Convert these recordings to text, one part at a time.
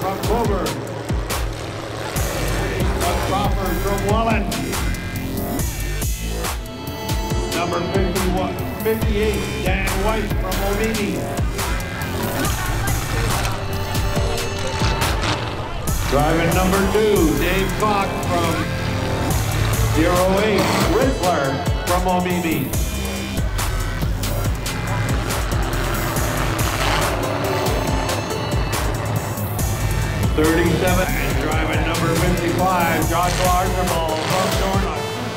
from Clover. Crawford from Welland. Number 58, Dan White from Omini. Driving number 2, Dave Cox from 08, Riddler from Omini. And driving number 55, Joshua Archibald from Dornoch.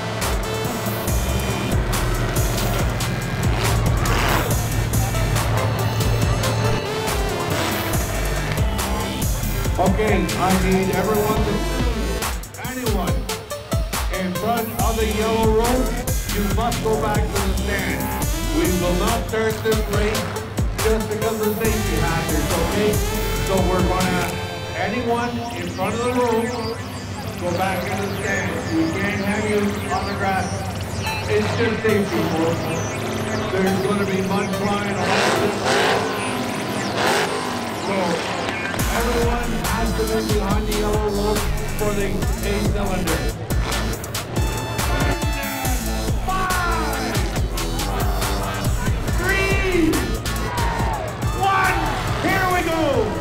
Okay, I need everyone anyone in front of the yellow rope, you must go back to the stand. We will not start this race just because of safety hazards, okay? So we're gonna anyone in front of the room, go back in the stand. We can't have you on the grass. It's just safety, folks. There's going to be mud flying around. So everyone has to be behind the yellow rope for the 8-cylinder. 5, 3, 1, here we go!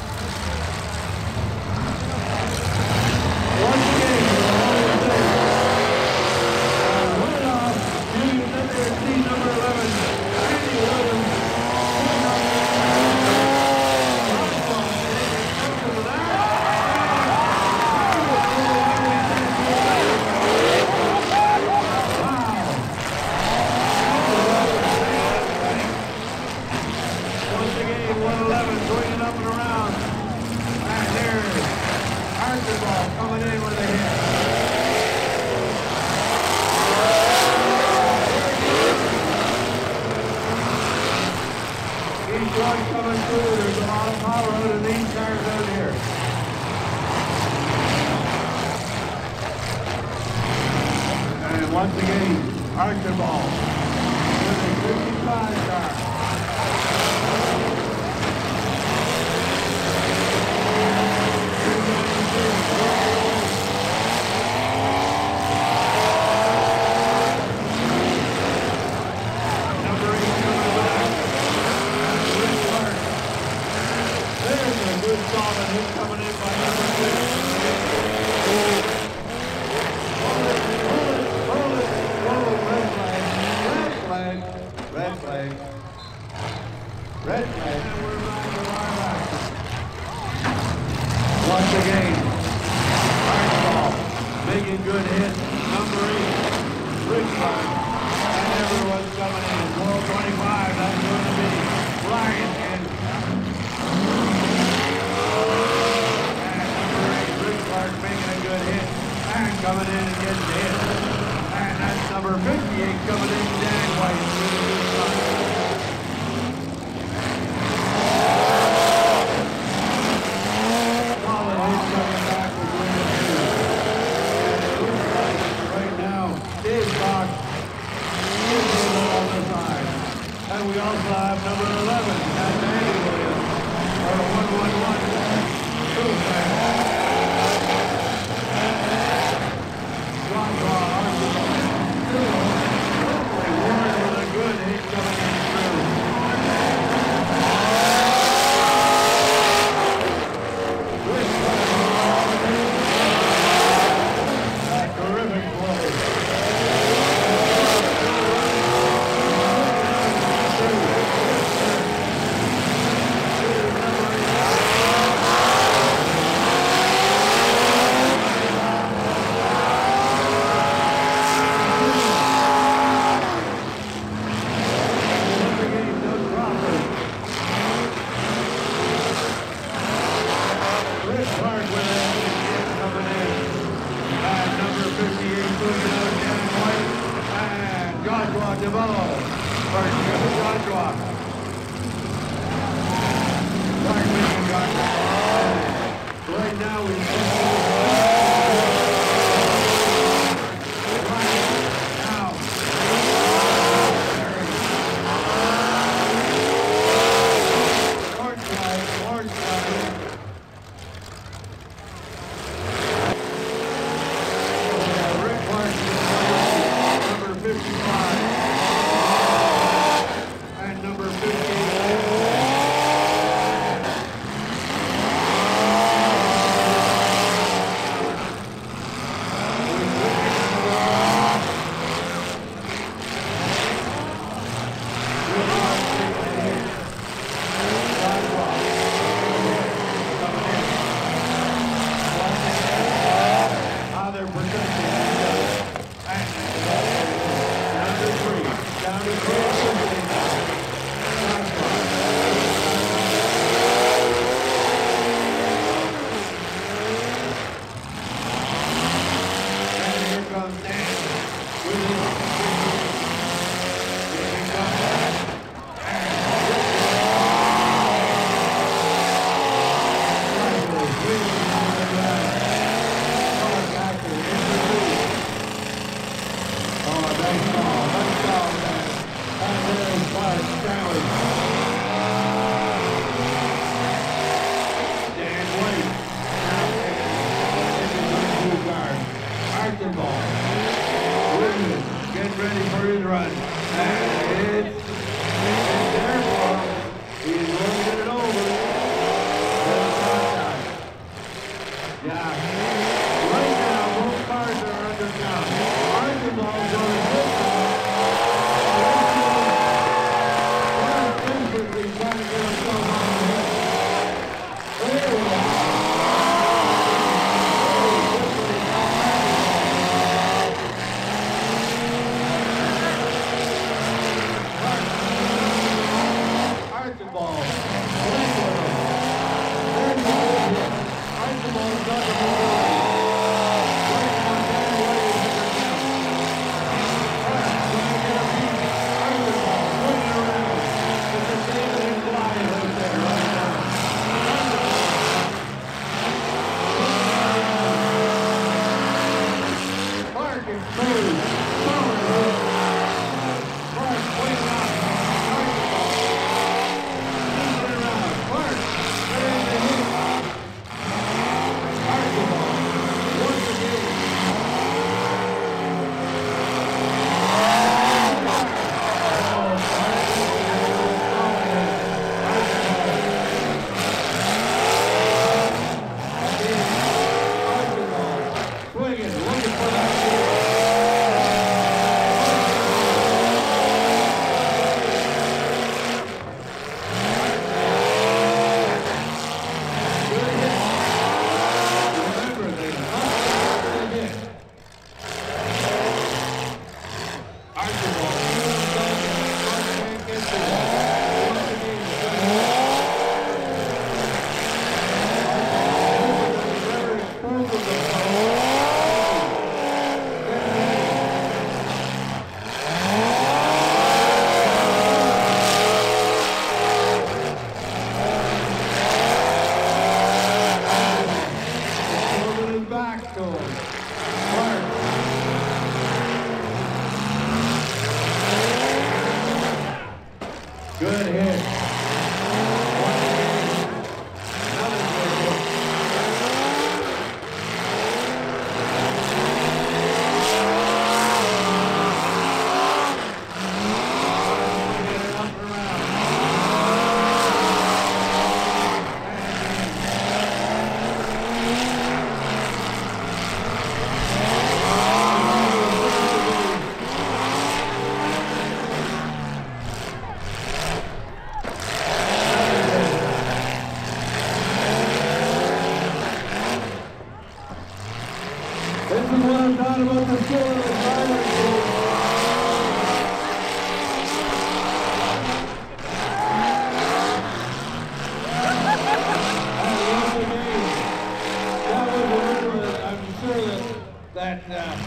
Coming in with a hit. Each one coming through, there's a lot of power out of these cars out here. And once again, Archibald with a 55 car. He's coming in by number 6. Red flag. And we're back to our back. Once again, Archibald making good hit. Number 8, Red flag. And everyone's coming in. 1225, that's going to be Ryan and making a good hit, and coming in and getting hit. And that's number 58 coming in, Dan White. Solid hit coming back with winning. And it looks like right now, Dave Cox is on the side. And we also have number 11, that's Andy Williams, or 111. Fullsize. Right now we Nice ball, man. And there's Bart Stanley. Dan White. Archibald. Williams. Get ready for his run. And it's there for him. He's going to get it over. Yeah. Right now, both cars are under count. Archibald's on the good side. They're desperately trying to get themselves on the head. There we go. Archibald. Archibald's got the ball. Good hit. This is what I'm talking about, the skill of the driver. I'm sure that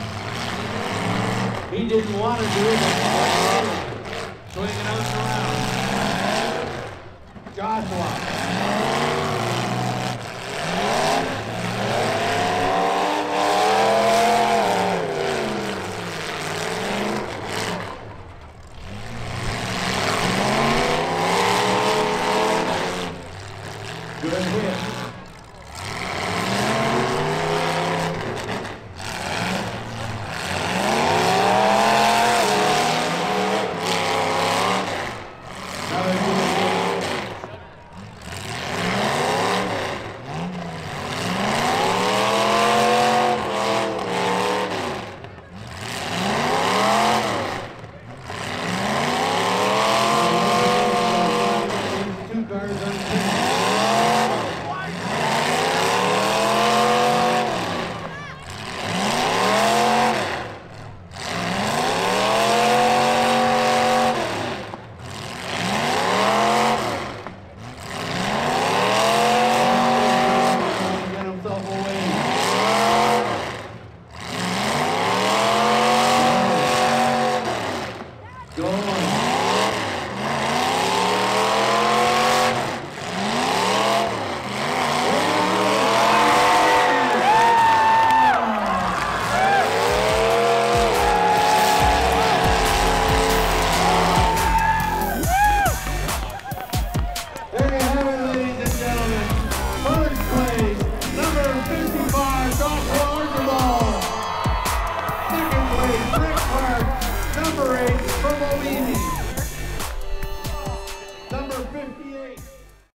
he didn't want to do it, swinging out and around. Joshua.